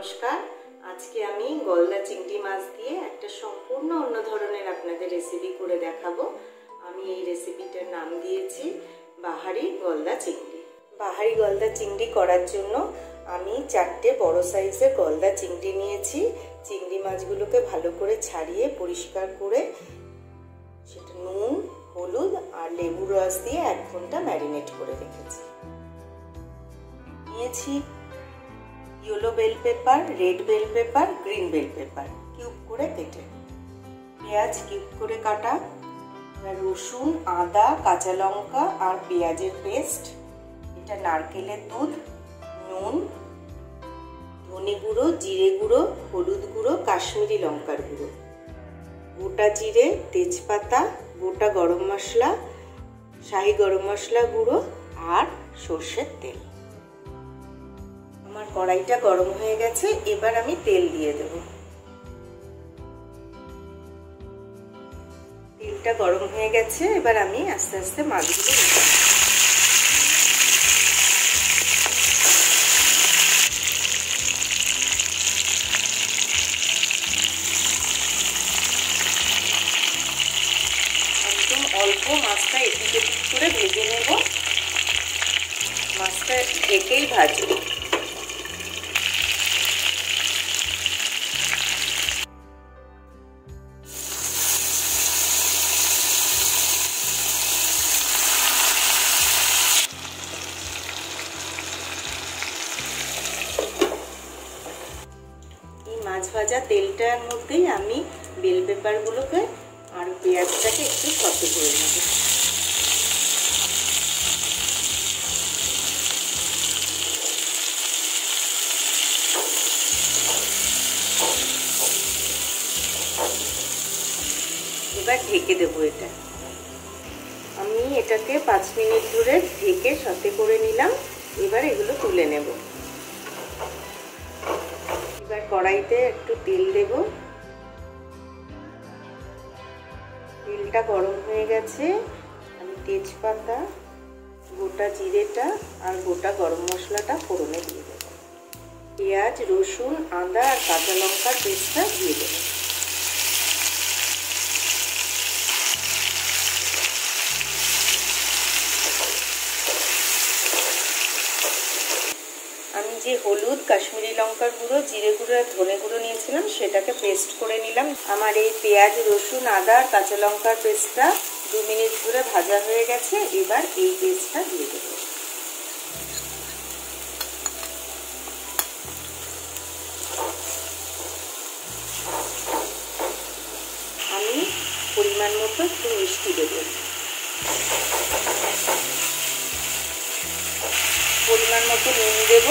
নমস্কার। আজকে আমি গলদা চিংড়ি মাছ দিয়ে একটা সম্পূর্ণ অন্য ধরনের আপনাদের রেসিপি করে দেখাবো। আমি এই রেসিপিটার নাম দিয়েছি বাহারি গলদা চিংড়ি। বাহারি গলদা চিংড়ি করার জন্য আমি 4টে বড় সাইজের গলদা চিংড়ি নিয়েছি। চিংড়ি মাছগুলোকে ভালো করে ছাড়িয়ে পরিষ্কার করে সেটা নুন, হলুদ আর লেবুর রস দিয়ে 1 ঘন্টা ম্যারিনেট করে রেখেছি। নিয়েছি yellow bell pepper, red bell pepper, green bell pepper cube করে কেটে, পেঁয়াজ কিউব করে কাটা, রসুন, আদা, কাঁচা লঙ্কা আর পেঁয়াজের পেস্ট, এটা নারকেলের দুধ, নুন, ধনে গুঁড়ো, জিরে গুঁড়ো, হলুদ গুঁড়ো, কাশ্মীরি লঙ্কার গুঁড়ো, গোটা জিরে, তেজপাতা, গোটা গরম মশলা, শাহি গরম মশলা গুঁড়ো আর সর্ষের তেল। আমার কড়াইটা গরম হয়ে গেছে, এবার আমি তেল দিয়ে দেব। তেলটা গরম হয়ে গেছে, এবার আমি আস্তে আস্তে মাছগুলো দেব। একদম অল্প মাছটা এদিক ওদিক করে ভেজে নেব। মাছটা ঢেকেই ভাজবো। মাছ ভাজা তেলটার মধ্যেই আমি বেল পেপারগুলোকে আর পেঁয়াজটাকে একটু সতে করে নেব। এবার ঢেকে দেবো এটা। আমি এটাকে 5 মিনিট ধরে ঢেকে সতে করে নিলাম। এবার এগুলো তুলে নেব। এবার কড়াইতে একটু তেল দেব। তেলটা গরম হয়ে গেছে, আমি তেজপাতা, গোটা জিরেটা আর গোটা গরম মশলাটা ফোড়নে দিয়ে দেব। পেঁয়াজ, রসুন, আদা আর কাঁচা লঙ্কার পেস্টটা দিয়ে দেব। আমি যে হলুদ, কাশ্মীরি লঙ্কার গুঁড়ো, জিরে গুঁড়ো আর ধনে গুঁড়ো নিয়েছিলাম সেটাকে পেস্ট করে নিলাম। আমার এই পেঁয়াজ, রসুন, আদা আর কাঁচা লঙ্কার পেস্টটা 2 মিনিট ধরে ভাজা হয়ে গেছে। এবার এই পেস্টটা দিয়ে দেব। আমি পরিমাণ মতো একটু মিষ্টি দেব। পরিমাণ মতো নুন দেব।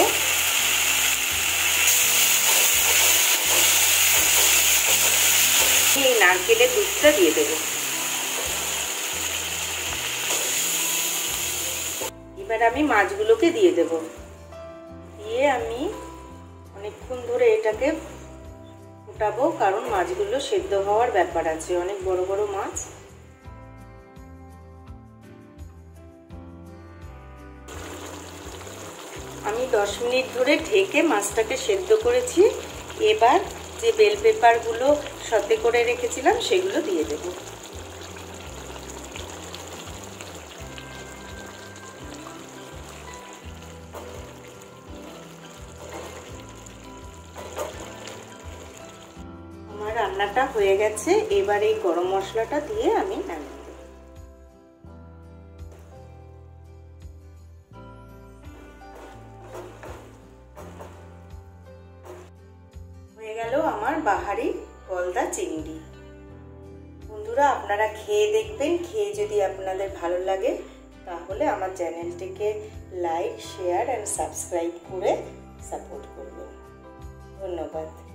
এই নারকেলের দুধটা দিয়ে দেব। এবার আমি মাছগুলোকে দিয়ে দেব। দিয়ে আমি অনেকক্ষণ ধরে এটাকে ফোটাবো, কারণ মাছগুলো সেদ্ধ হওয়ার ব্যাপার আছে, অনেক বড় বড় মাছ। আমি 10 মিনিট ধরে ঢেকে মাছটাকে সেদ্ধ করেছি। এবার যে বেল পেপারগুলো সতে করে রেখেছিলাম সেগুলো দিয়ে দেব। আমার রান্নাটা হয়ে গেছে। এবার এই গরম মশলাটা দিয়ে আমি নামিয়ে দেব। হয়ে গেল আমার বাহারি গলদা চিংড়ি। বন্ধুরা, আপনারা খেয়ে দেখবেন। খেয়ে যদি আপনাদের ভালো লাগে তাহলে আমার চ্যানেলটিকে লাইক, শেয়ার অ্যান্ড সাবস্ক্রাইব করে সাপোর্ট করবেন। ধন্যবাদ।